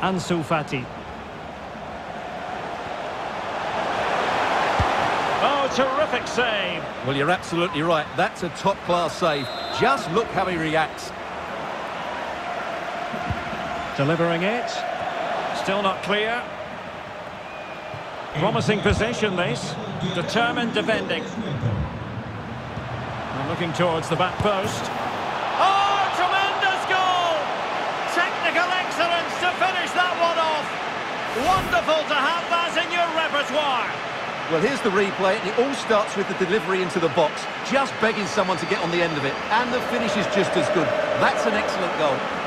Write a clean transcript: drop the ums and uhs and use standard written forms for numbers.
Ansu Fati. Oh, terrific save. Well, you're absolutely right. That's a top-class save. Just look how he reacts. Delivering it. Still not clear. Promising possession, this. Determined defending. And looking towards the back post. Oh, tremendous goal! Technical excellence to finish that one off. Wonderful to have that in your repertoire. Well, here's the replay, and it all starts with the delivery into the box. Just begging someone to get on the end of it. And the finish is just as good. That's an excellent goal.